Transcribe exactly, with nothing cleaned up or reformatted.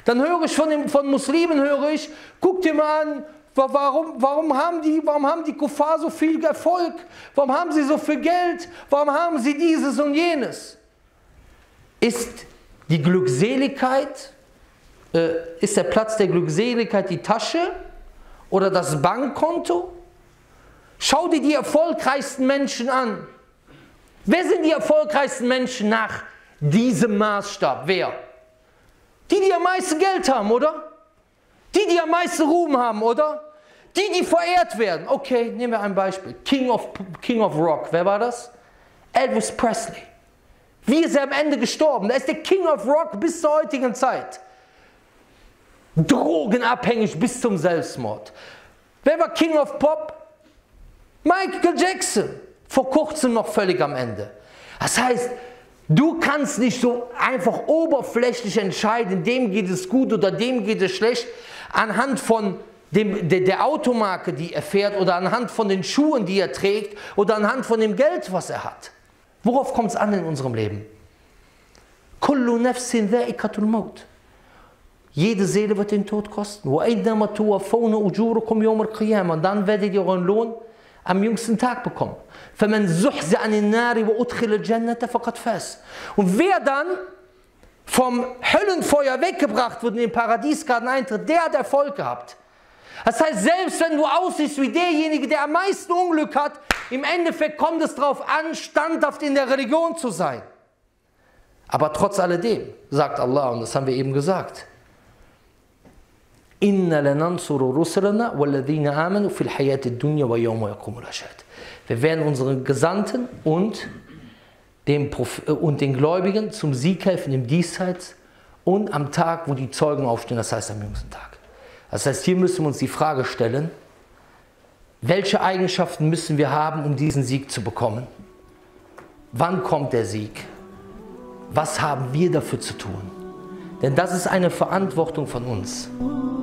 Dann höre ich von, den, von Muslimen, höre ich, guck dir mal an, warum, warum, haben die, warum haben die Kuffar so viel Erfolg? Warum haben sie so viel Geld? Warum haben sie dieses und jenes? Ist die Glückseligkeit, äh, ist der Platz der Glückseligkeit die Tasche oder das Bankkonto? Schau dir die erfolgreichsten Menschen an. Wer sind die erfolgreichsten Menschen nach diesem Maßstab? Wer? Die, die am meisten Geld haben, oder? Die, die am meisten Ruhm haben, oder? Die, die verehrt werden. Okay, nehmen wir ein Beispiel. King of, King of Rock, wer war das? Elvis Presley. Wie ist er am Ende gestorben? Er ist der King of Rock bis zur heutigen Zeit. Drogenabhängig bis zum Selbstmord. Wer war King of Pop? Michael Jackson. Vor kurzem noch völlig am Ende. Das heißt, du kannst nicht so einfach oberflächlich entscheiden, dem geht es gut oder dem geht es schlecht, anhand von dem, der, der Automarke, die er fährt, oder anhand von den Schuhen, die er trägt, oder anhand von dem Geld, was er hat. Worauf kommt es an in unserem Leben? Kullu nafsin dha'iqatul maut. Jede Seele wird den Tod kosten. Und dann werdet ihr euren Lohn am jüngsten Tag bekommen. Und wer dann vom Höllenfeuer weggebracht wird und in den Paradiesgarten eintritt, der hat Erfolg gehabt. Das heißt, selbst wenn du aussiehst wie derjenige, der am meisten Unglück hat, im Endeffekt kommt es darauf an, standhaft in der Religion zu sein. Aber trotz alledem, sagt Allah, und das haben wir eben gesagt, Inna lanansuru rusulana walladhina amanu fil hayati dunya wa yawma yaqumul ashhad. Wir werden unseren Gesandten und, dem und den Gläubigen zum Sieg helfen im Diesseits und am Tag, wo die Zeugen aufstehen, das heißt am jüngsten Tag. Das heißt, hier müssen wir uns die Frage stellen, welche Eigenschaften müssen wir haben, um diesen Sieg zu bekommen? Wann kommt der Sieg? Was haben wir dafür zu tun? Denn das ist eine Verantwortung von uns.